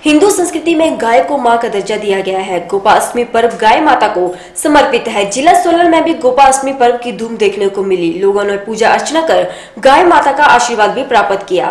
हिंदू संस्कृति में गाय को मां का दर्जा दिया गया है। गोपाष्टमी पर्व गाय माता को समर्पित है। जिला सोलन में भी गोपाष्टमी पर्व की धूम देखने को मिली। लोगों ने पूजा अर्चना कर गाय माता का आशीर्वाद भी प्राप्त किया।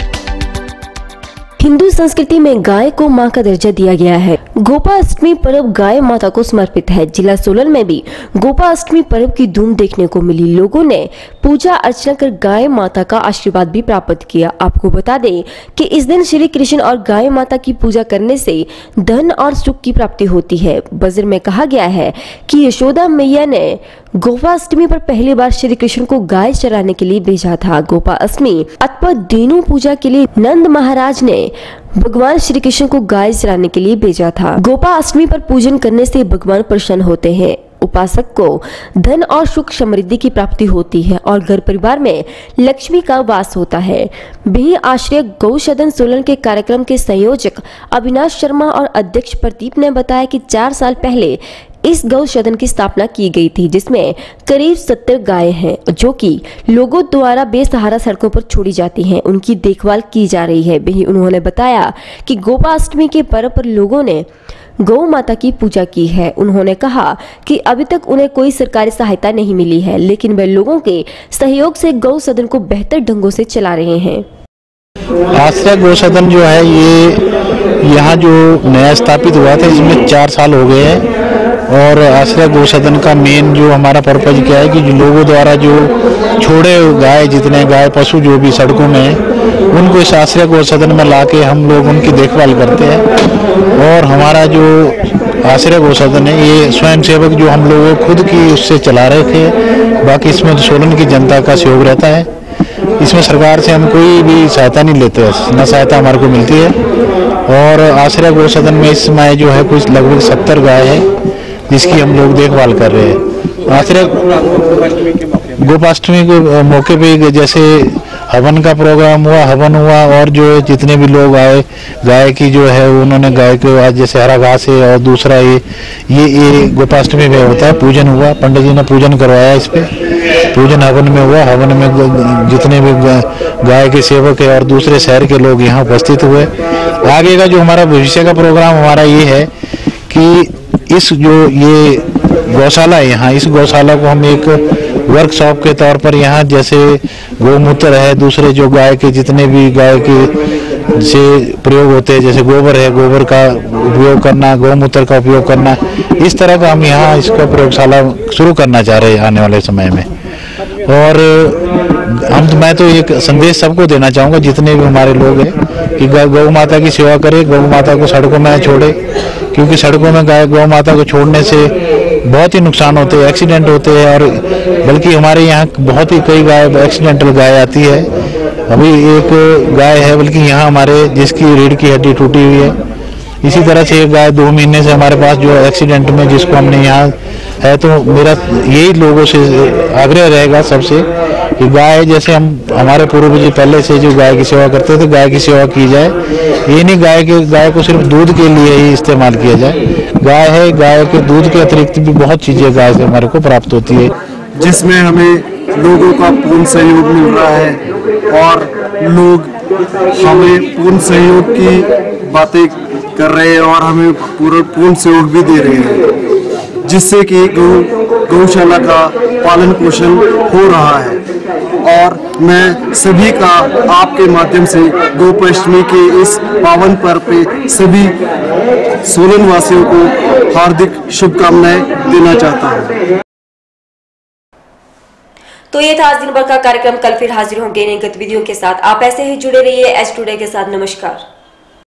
हिंदू संस्कृति में गाय को मां का दर्जा दिया गया है। गोपाष्टमी पर्व गाय माता को समर्पित है। जिला सोलन में भी गोपाष्टमी पर्व की धूम देखने को मिली। लोगों ने पूजा अर्चना कर गाय माता का आशीर्वाद भी प्राप्त किया। आपको बता दें कि इस दिन श्री कृष्ण और गाय माता की पूजा करने से धन और सुख की प्राप्ति होती है। वज्र में कहा गया है कि यशोदा मैया ने गोपाष्टमी पर पहली बार श्री कृष्ण को गाय चराने के लिए भेजा था। गोपाष्टमी अथवा धेनु पूजा के लिए नंद महाराज ने भगवान श्री कृष्ण को गाय चराने के लिए भेजा था। गोपाष्टमी पर पूजन करने से भगवान प्रसन्न होते हैं। उपासक को धन और सुख समृद्धि की प्राप्ति होती है और घर परिवार में लक्ष्मी का वास होता है। भी आश्रय गौसदन सोलन के कार्यक्रम के संयोजक अविनाश शर्मा और अध्यक्ष प्रदीप ने बताया कि 4 साल पहले इस गौसदन की स्थापना की गई थी, जिसमें करीब 70 गाय हैं जो कि लोगों द्वारा बेसहारा सड़कों पर छोड़ी जाती हैं। उनकी देखभाल की जा रही है। वहीं उन्होंने बताया कि गोपाष्टमी के पर्व पर लोगों ने गौ माता की पूजा की है। उन्होंने कहा कि अभी तक उन्हें कोई सरकारी सहायता नहीं मिली है, लेकिन वे लोगों के सहयोग से गौ सदन को बेहतर ढंगों से चला रहे हैं। आश्रय गौसदन जो है ये यहाँ जो नया स्थापित हुआ था, इसमें 4 साल हो गए हैं। और आश्रय गौसदन का मेन जो हमारा पर्पज क्या है कि जो लोगों द्वारा जो छोड़े गाय, जितने गाय पशु जो भी सड़कों में हैं, उनको इस आश्रय गौसदन में लाके हम लोग उनकी देखभाल करते हैं। और हमारा जो आश्रय गौसदन है ये स्वयं सेवक जो हम लोग खुद की उससे चला रहे थे। बाकी इसमें सोलन की जनता का सहयोग रहता है। इसमें सरकार से हम कोई भी सहायता नहीं लेते, न सहायता हमारे को मिलती है। और आश्रय गौसदन में इस समय जो है कुछ लगभग 70 गाय है जिसकी हम लोग देखभाल कर रहे हैं। आश्रय गोपाष्टमी के मौके पे जैसे हवन का प्रोग्राम हुआ, हवन हुआ और जो जितने भी लोग आए, गाय की जो है उन्होंने गाय को आज जैसे हरा घास है और दूसरा ये गोपाष्टमी में होता है, पूजन हुआ, पंडित जी ने पूजन करवाया। इस पे पूजन हवन में हुआ। हवन में जितने भी गाय के सेवक है और दूसरे शहर के लोग यहाँ उपस्थित हुए। आगे का जो हमारा भविष्य का प्रोग्राम हमारा ये है कि इस जो ये गौशाला है यहाँ, इस गौशाला को हम एक वर्कशॉप के तौर पर यहाँ जैसे गौमूत्र है, दूसरे जो गाय के जितने भी गाय के से प्रयोग होते हैं, जैसे गोबर है, गोबर का उपयोग करना, गौमूत्र का उपयोग करना, इस तरह का हम यहाँ इसका प्रयोगशाला शुरू करना चाह रहे हैं आने वाले समय में। और मैं तो एक संदेश सबको देना चाहूँगा, जितने भी हमारे लोग हैं, कि गौ माता की सेवा करें, गौ माता को सड़कों में छोड़े, क्योंकि सड़कों में गौ माता को छोड़ने से बहुत ही नुकसान होते हैं, एक्सीडेंट होते हैं। और बल्कि हमारे यहाँ बहुत ही कई गाय एक्सीडेंटल गाय आती है। अभी एक गाय है बल्कि यहाँ हमारे जिसकी रीढ़ की हड्डी टूटी हुई है। इसी तरह से एक गाय 2 महीने से हमारे पास जो एक्सीडेंट में जिसको हमने यहाँ है। तो मेरा यही लोगों से आग्रह रहेगा सबसे कि गाय जैसे हमारे पूर्वज पहले से जो गाय की सेवा करते थे, गाय की सेवा की जाए। ये नहीं गाय को सिर्फ दूध के लिए ही इस्तेमाल किया जाए। गाय है, गाय के दूध के अतिरिक्त भी बहुत चीजें गाय से हमारे को प्राप्त होती है, जिसमें हमें लोगों का पूर्ण सहयोग मिल रहा है और लोग हमें पूर्ण सहयोग की बातें कर रहे हैं और हमें पूर्ण सहयोग भी दे रहे हैं, जिससे कि गौशाला का पालन पोषण हो रहा है। और मैं सभी का आपके माध्यम से गोपाष्टमी के इस पावन पर्व पे सभी सोलन वासियों को हार्दिक शुभकामनाएं देना चाहता हूँ। तो ये था आज दिन भर का कार्यक्रम। कल फिर हाजिर होंगे नई गतिविधियों के साथ। आप ऐसे ही जुड़े रहिए एच टुडे के साथ। नमस्कार।